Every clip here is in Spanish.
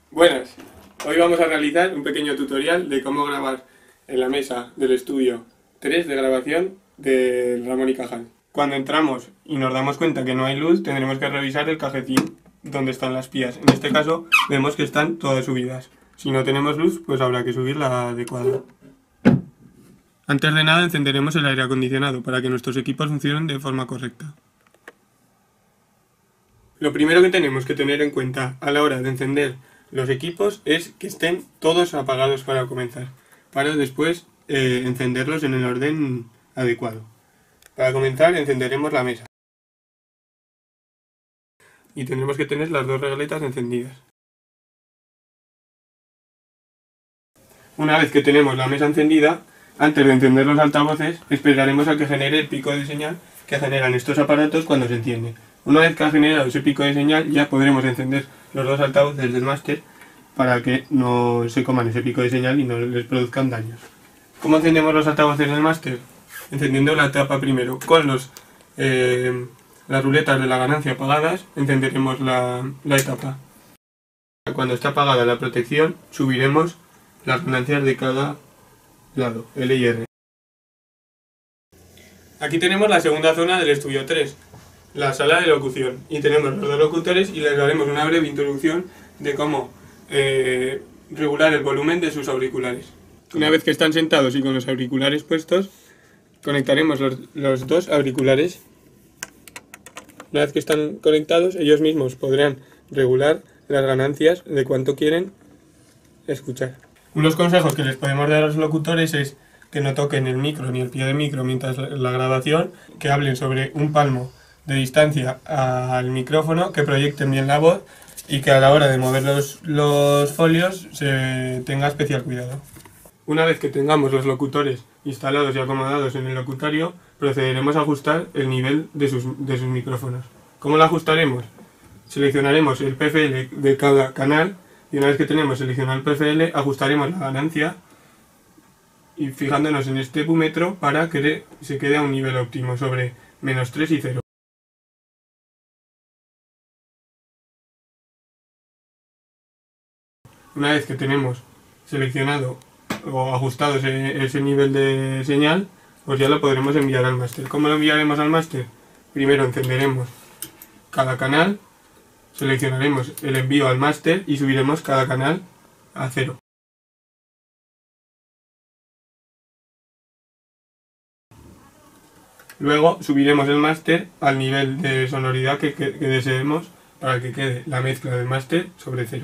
Buenas, hoy vamos a realizar un pequeño tutorial de cómo grabar en la mesa del estudio 3 de grabación del Ramón y Cajal. Cuando entramos y nos damos cuenta que no hay luz, tendremos que revisar el cajetín donde están las pías. En este caso vemos que están todas subidas. Si no tenemos luz, pues habrá que subir la adecuada. Antes de nada encenderemos el aire acondicionado para que nuestros equipos funcionen de forma correcta. Lo primero que tenemos que tener en cuenta a la hora de encender los equipos es que estén todos apagados para comenzar, para después encenderlos en el orden adecuado. Para comenzar encenderemos la mesa y tendremos que tener las dos regletas encendidas. Una vez que tenemos la mesa encendida, antes de encender los altavoces, esperaremos a que genere el pico de señal que generan estos aparatos cuando se encienden. Una vez que ha generado ese pico de señal, ya podremos encender los dos altavoces del máster para que no se coman ese pico de señal y no les produzcan daños. ¿Cómo encendemos los altavoces del máster? Encendiendo la tapa primero. Con las ruletas de la ganancia apagadas, encenderemos la etapa. Cuando está apagada la protección, subiremos las ganancias de cada lado, L y R. Aquí tenemos la segunda zona del estudio 3, la sala de locución, y tenemos los dos locutores y les daremos una breve introducción de cómo regular el volumen de sus auriculares. Una vez que están sentados y con los auriculares puestos, conectaremos los dos auriculares. Una vez que están conectados, ellos mismos podrán regular las ganancias de cuánto quieren escuchar. Unos consejos que les podemos dar a los locutores es que no toquen el micro ni el pie del micro mientras la grabación, que hablen sobre un palmo de distancia al micrófono, que proyecten bien la voz y que a la hora de mover los folios se tenga especial cuidado. Una vez que tengamos los locutores instalados y acomodados en el locutorio, procederemos a ajustar el nivel de sus micrófonos. ¿Cómo lo ajustaremos? Seleccionaremos el PFL de cada canal y una vez que tenemos seleccionado el PFL, ajustaremos la ganancia y fijándonos en este púmetro para que se quede a un nivel óptimo sobre -3 y 0. Una vez que tenemos seleccionado o ajustado ese nivel de señal, pues ya lo podremos enviar al máster. ¿Cómo lo enviaremos al máster? Primero encenderemos cada canal, seleccionaremos el envío al máster y subiremos cada canal a 0. Luego subiremos el máster al nivel de sonoridad que deseemos para que quede la mezcla del máster sobre 0.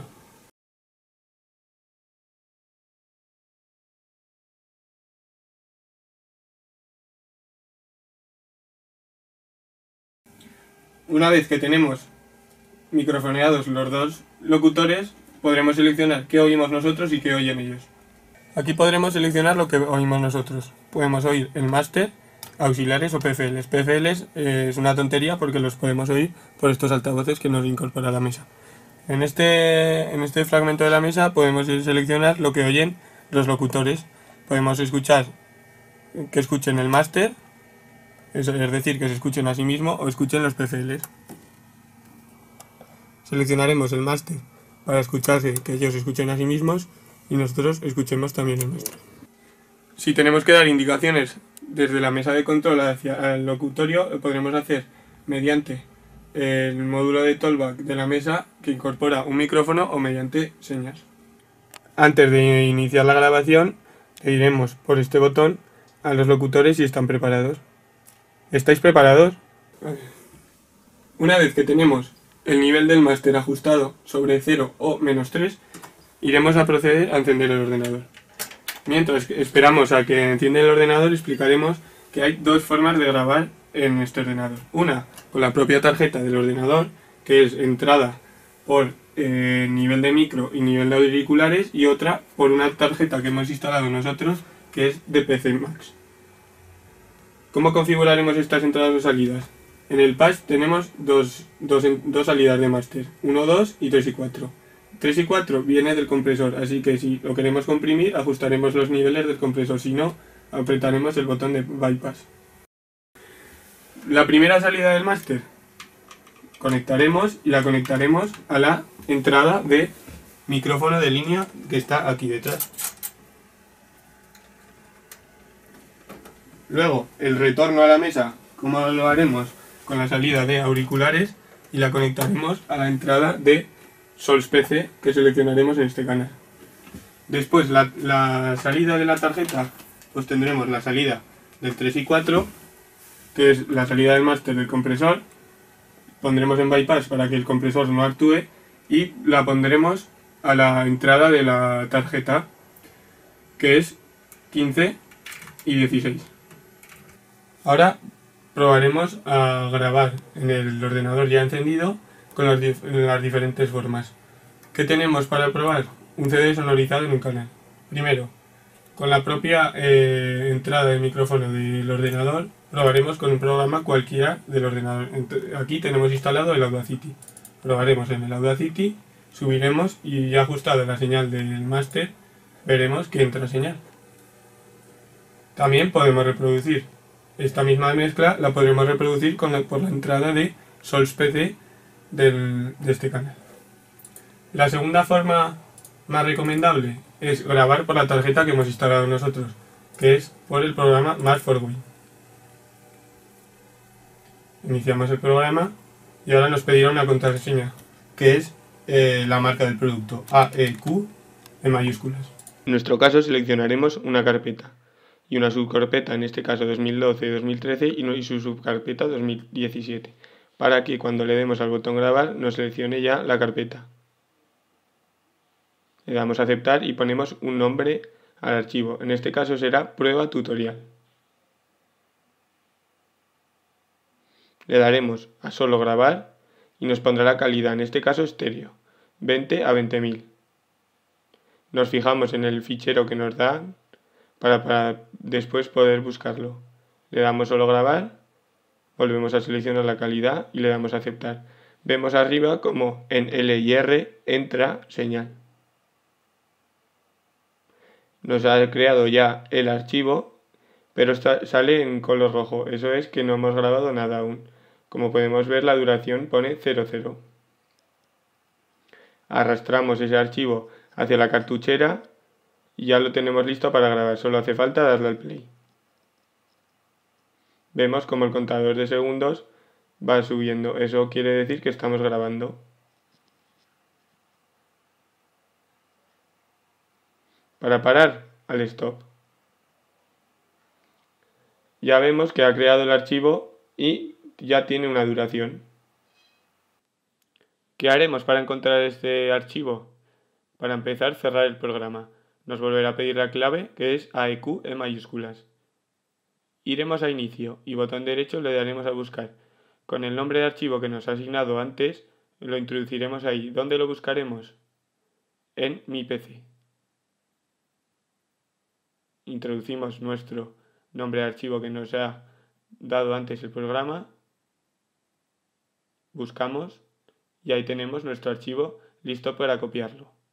Una vez que tenemos microfoneados los dos locutores, podremos seleccionar qué oímos nosotros y qué oyen ellos. Aquí podremos seleccionar lo que oímos nosotros. Podemos oír el máster, auxiliares o PFLs. PFLs es una tontería porque los podemos oír por estos altavoces que nos incorpora la mesa. En este fragmento de la mesa podemos seleccionar lo que oyen los locutores. Podemos escuchar que escuchen el máster, es decir, que se escuchen a sí mismos o escuchen los PFLs. Seleccionaremos el máster para escucharse, que ellos escuchen a sí mismos y nosotros escuchemos también el nuestro. Si tenemos que dar indicaciones desde la mesa de control hacia el locutorio, lo podremos hacer mediante el módulo de Talkback de la mesa que incorpora un micrófono o mediante señas. Antes de iniciar la grabación, le diremos por este botón a los locutores si están preparados. ¿Estáis preparados? Una vez que tenemos el nivel del máster ajustado sobre 0 o -3, iremos a proceder a encender el ordenador. Mientras esperamos a que encienda el ordenador, explicaremos que hay dos formas de grabar en este ordenador. Una, con la propia tarjeta del ordenador, que es entrada por nivel de micro y nivel de auriculares, y otra por una tarjeta que hemos instalado nosotros, que es de PC Max. ¿Cómo configuraremos estas entradas o salidas? En el patch tenemos dos salidas de máster, 1, 2 y 3 y 4. 3 y 4 viene del compresor, así que si lo queremos comprimir, ajustaremos los niveles del compresor, si no, apretaremos el botón de bypass. La primera salida del máster conectaremos y la conectaremos a la entrada de micrófono de línea que está aquí detrás. Luego, el retorno a la mesa, como lo haremos con la salida de auriculares y la conectaremos a la entrada de Sols PC que seleccionaremos en este canal. Después, la salida de la tarjeta, pues tendremos la salida del 3 y 4, que es la salida del máster del compresor. Pondremos en bypass para que el compresor no actúe y la pondremos a la entrada de la tarjeta, que es 15 y 16. Ahora probaremos a grabar en el ordenador ya encendido con las diferentes formas. ¿Qué tenemos para probar? Un CD sonorizado en un canal. Primero, con la propia entrada del micrófono del ordenador, probaremos con un programa cualquiera del ordenador. Aquí tenemos instalado el Audacity. Probaremos en el Audacity, subiremos y ya ajustada la señal del máster, veremos que entra señal. También podemos reproducir esta misma mezcla, la podremos reproducir por la entrada de Sols PC de este canal. La segunda forma más recomendable es grabar por la tarjeta que hemos instalado nosotros, que es por el programa Mark4Win. Iniciamos el programa y ahora nos pedirá una contraseña, que es la marca del producto, AEQ en mayúsculas. En nuestro caso seleccionaremos una carpeta y una subcarpeta, en este caso 2012-2013 y su subcarpeta 2017, para que cuando le demos al botón grabar nos seleccione ya la carpeta. Le damos a aceptar y ponemos un nombre al archivo, en este caso será prueba tutorial. Le daremos a solo grabar y nos pondrá la calidad, en este caso estéreo, 20 a 20.000. Nos fijamos en el fichero que nos da para después poder buscarlo. Le damos solo grabar, volvemos a seleccionar la calidad y le damos a aceptar. Vemos arriba como en L y R entra señal. Nos ha creado ya el archivo, pero sale en color rojo, eso es que no hemos grabado nada aún. Como podemos ver, la duración pone 00. Arrastramos ese archivo hacia la cartuchera y ya lo tenemos listo para grabar, solo hace falta darle al play. Vemos como el contador de segundos va subiendo, eso quiere decir que estamos grabando. Para parar, al stop. Ya vemos que ha creado el archivo y ya tiene una duración. ¿Qué haremos para encontrar este archivo? Para empezar, cerrar el programa. Nos volverá a pedir la clave, que es AEQ en mayúsculas. Iremos a inicio y botón derecho le daremos a buscar. Con el nombre de archivo que nos ha asignado antes, lo introduciremos ahí. ¿Dónde lo buscaremos? En mi PC. Introducimos nuestro nombre de archivo que nos ha dado antes el programa. Buscamos y ahí tenemos nuestro archivo listo para copiarlo.